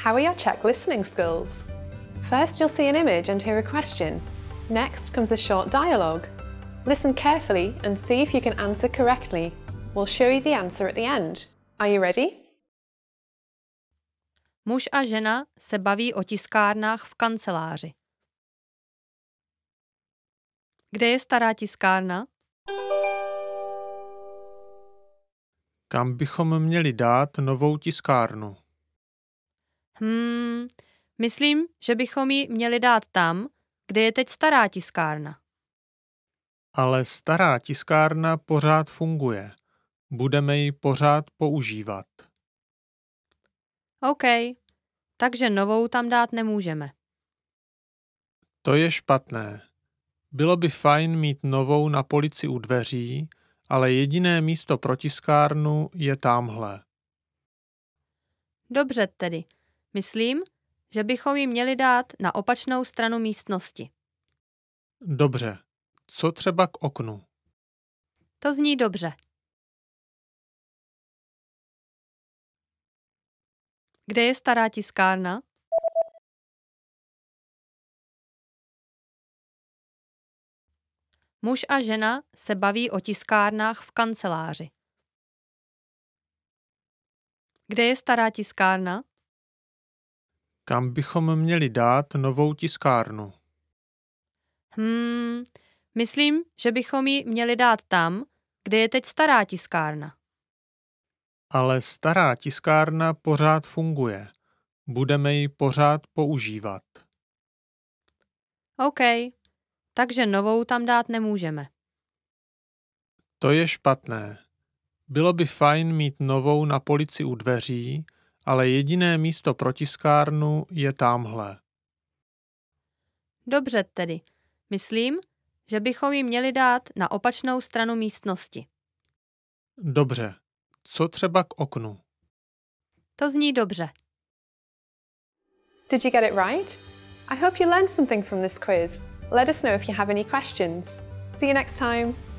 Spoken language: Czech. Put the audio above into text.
How are your Czech listening skills? First, you'll see an image and hear a question. Next comes a short dialogue. Listen carefully and see if you can answer correctly. We'll show you the answer at the end. Are you ready? Muž a žena se baví o tiskárnách v kanceláři. Kde je stará tiskárna? Kam bychom měli dát novou tiskárnu? Myslím, že bychom ji měli dát tam, kde je teď stará tiskárna. Ale stará tiskárna pořád funguje. Budeme ji pořád používat. OK, takže novou tam dát nemůžeme. To je špatné. Bylo by fajn mít novou na polici u dveří, ale jediné místo pro tiskárnu je tamhle. Dobře tedy. Myslím, že bychom ji měli dát na opačnou stranu místnosti. Dobře. Co třeba k oknu? To zní dobře. Kde je stará tiskárna? Muž a žena se baví o tiskárnách v kanceláři. Kde je stará tiskárna? Kam bychom měli dát novou tiskárnu? Myslím, že bychom ji měli dát tam, kde je teď stará tiskárna. Ale stará tiskárna pořád funguje. Budeme ji pořád používat. OK, takže novou tam dát nemůžeme. To je špatné. Bylo by fajn mít novou na polici u dveří, ale jediné místo pro tiskárnu je tamhle. Dobře tedy. Myslím, že bychom ji měli dát na opačnou stranu místnosti. Dobře. Co třeba k oknu? To zní dobře. Did you get it right? I hope you learned something from this quiz. Let us know if you have any questions. See you next time.